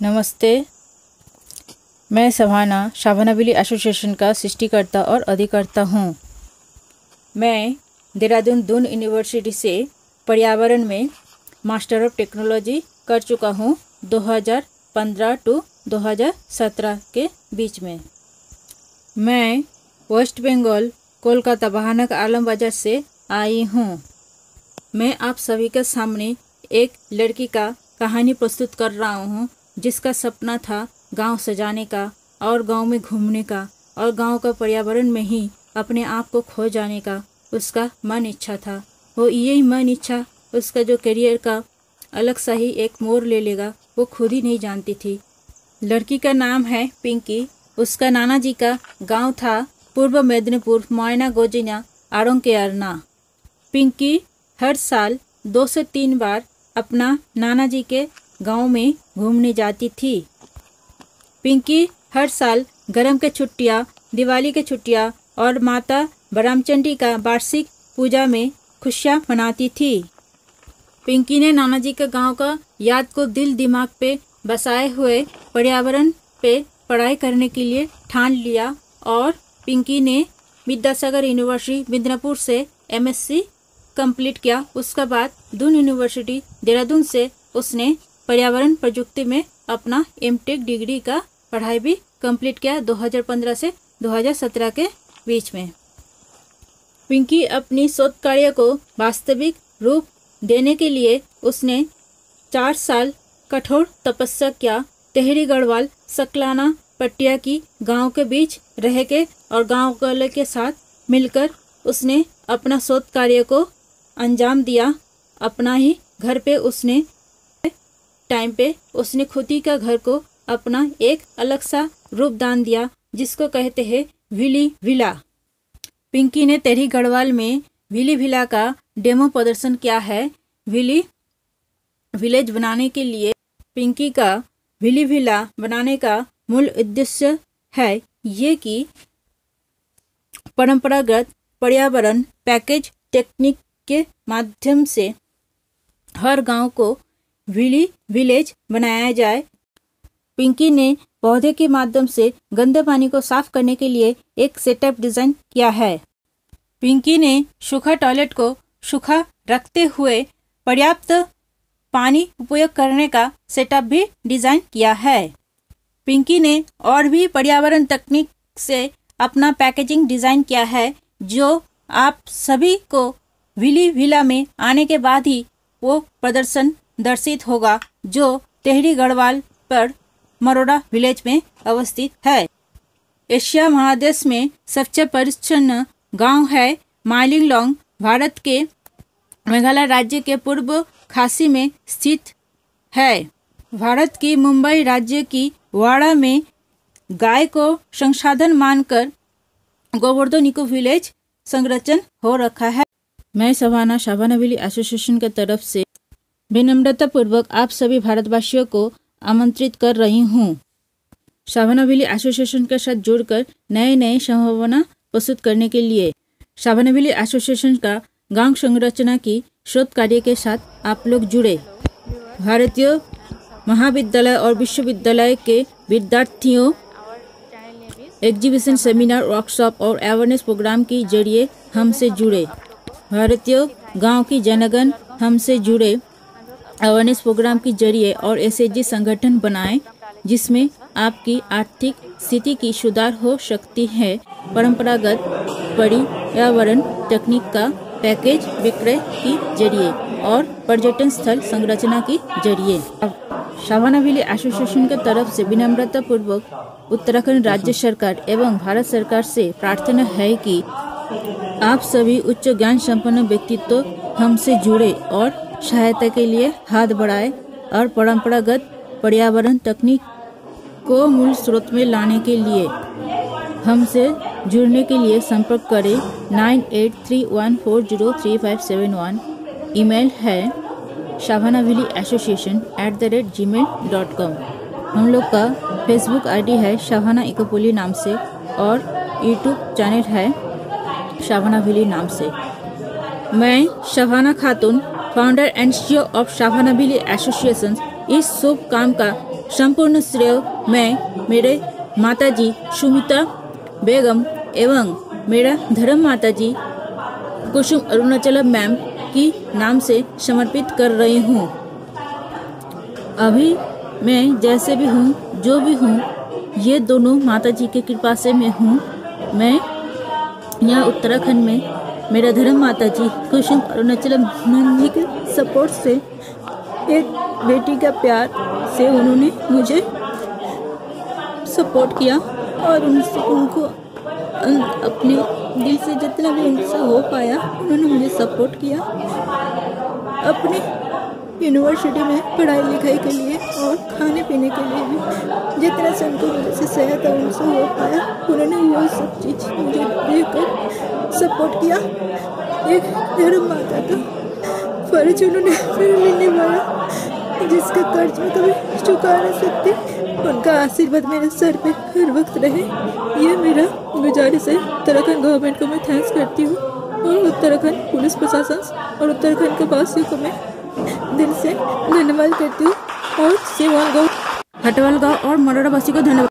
नमस्ते, मैं शाबाना Valley association का सृष्टिकर्ता और अधिकर्ता हूँ। मैं देहरादून दून यूनिवर्सिटी से पर्यावरण में मास्टर ऑफ टेक्नोलॉजी कर चुका हूँ 2015 टू 2017 के बीच में। मैं वेस्ट बंगाल कोलकाता बहानक आलम बाजार से आई हूँ। मैं आप सभी के सामने एक लड़की का कहानी प्रस्तुत कर रहा हूँ जिसका सपना था गांव सजाने का और गांव में घूमने का और गांव का पर्यावरण में ही अपने आप को खो जाने का उसका मन इच्छा था। वो यही मन इच्छा उसका जो करियर का अलग सा ही एक मोड़ ले लेगा वो खुद ही नहीं जानती थी। लड़की का नाम है पिंकी। उसका नाना जी का गांव था पूर्व मेदिनीपुर मोयना गोजिना आड़ों के अरना। पिंकी हर साल 2 से 3 बार अपना नाना जी के गांव में घूमने जाती थी। पिंकी हर साल गरम के छुट्टियां, दिवाली के छुट्टियां और माता ब्रह्मचंडी का वार्षिक पूजा में खुशियां मनाती थी। पिंकी ने नाना जी के गांव का याद को दिल दिमाग पे बसाए हुए पर्यावरण पे पढ़ाई करने के लिए ठान लिया और पिंकी ने विद्यासागर यूनिवर्सिटी मिदनापुर से MSc कंप्लीट किया। उसके बाद दून यूनिवर्सिटी देहरादून से उसने पर्यावरण प्रयुक्ति में अपना MTech डिग्री का पढ़ाई भी कंप्लीट किया 2015 से 2017 के बीच में। पिंकी अपनी शोध कार्य को वास्तविक रूप देने के लिए उसने 4 साल कठोर तपस्या किया। तेहरी गढ़वाल सकलाना पट्टिया की गांव के बीच रह के और गांव वालों के साथ मिलकर उसने अपना शोध कार्य को अंजाम दिया। अपना ही घर पे उसने टाइम पे उसने खुद ही का घर को अपना एक अलग सा रूप दान दिया जिसको कहते हैं विली विला। पिंकी ने तेहरी गढ़वाल में विली विला का डेमो प्रदर्शन किया है। विली विलेज बनाने के लिए पिंकी का विली विला बनाने का मूल उद्देश्य है ये कि परंपरागत पर्यावरण पैकेज टेक्निक के माध्यम से हर गांव को विली विलेज बनाया जाए। पिंकी ने पौधे के माध्यम से गंदे पानी को साफ करने के लिए एक सेटअप डिजाइन किया है। पिंकी ने सूखा टॉयलेट को सूखा रखते हुए पर्याप्त पानी उपयोग करने का सेटअप भी डिजाइन किया है। पिंकी ने और भी पर्यावरण तकनीक से अपना पैकेजिंग डिजाइन किया है जो आप सभी को विली विला में आने के बाद ही वो प्रदर्शन दर्शित होगा जो तेहरी गढ़वाल पर मरोड़ा विलेज में अवस्थित है। एशिया महादेश में सबसे परिच्छन्न गांव है मालिंगलोंग। भारत के मेघालय राज्य के पूर्व खासी में स्थित है। भारत की मुंबई राज्य की वाड़ा में गाय को संसाधन मानकर गोवर्धन इको विलेज संरचन हो रखा है। मैं शाबाना वैली एसोसिएशन की तरफ से विनम्रता पूर्वक आप सभी भारतवासियों को आमंत्रित कर रही हूँ शाबाना वैली एसोसिएशन के साथ जुड़कर नए नए संभावना प्रस्तुत करने के लिए। शाबाना वैली एसोसिएशन का गांव संरचना की शोध कार्य के साथ आप लोग जुड़े। भारतीय महाविद्यालय और विश्वविद्यालय के विद्यार्थियों एग्जीबिशन, सेमिनार, वर्कशॉप और अवेयरनेस प्रोग्राम के जरिए हमसे जुड़े। भारतीय गांव की जनगण हमसे जुड़े अवेयरनेस प्रोग्राम के जरिए और SHG संगठन बनाएं जिसमें आपकी आर्थिक स्थिति की सुधार हो सकती है। परंपरागत पर्यावरण तकनीक का पैकेज विक्रय की जरिए और पर्यटन स्थल संरचना की जरिए। शाबाना वैली एसोसिएशन की तरफ से विनम्रता पूर्वक उत्तराखंड राज्य सरकार एवं भारत सरकार से प्रार्थना है कि आप सभी उच्च ज्ञान संपन्न व्यक्तित्व हमसे जुड़े और सहायता के लिए हाथ बढ़ाए और परंपरागत पर्यावरण तकनीक को मूल स्रोत में लाने के लिए हमसे जुड़ने के लिए संपर्क करें 9831403571। ईमेल है shabanavallyassociation@gmail.com। हम लोग का फेसबुक ID है शाबाना इकोपोली नाम से और यूट्यूब चैनल है शाबाना वैली नाम से। मैं Shabana Khatoon founder and CEO of Shabana Valley Association इस शुभ काम का संपूर्ण श्रेय मैं मेरे माताजी सुमिता बेगम एवं मेरा धर्म माताजी कुसुम अरुणाचलम मैम की नाम से समर्पित कर रही हूँ। अभी मैं जैसे भी हूँ, जो भी हूँ, ये दोनों माताजी की कृपा से मैं हूँ। मैं यहाँ उत्तराखंड में मेरा धर्म माताजी कुसुम अरुणाचलम मैम जी के सपोर्ट से, एक बेटी का प्यार से उन्होंने मुझे सपोर्ट किया और उनको अपने दिल से जितना भी उनसे हो पाया उन्होंने मुझे सपोर्ट किया। अपने यूनिवर्सिटी में पढ़ाई लिखाई के लिए और खाने पीने के लिए भी जितना से उनको मुझे से सहायता उनसे हो पाया उन्होंने वो सब चीज़ मुझे देकर सपोर्ट किया। एक धर्म माता का फर्ज उन्होंने मेरे लिए निभाया, जिसका कर्ज मैं कभी चुका नहीं सकती। उनका आशीर्वाद मेरे सर पे हर वक्त रहे, ये मेरा गुजारिश है। उत्तराखंड गवर्नमेंट को मैं थैंक्स करती हूँ और उत्तराखंड पुलिस प्रशासन और उत्तराखंड के वासियों को मैं दिल से धन्यवाद करती हूँ और सेवाल गाँव, हटवाल गाँव और मरोड़ा वासी को धन्यवाद।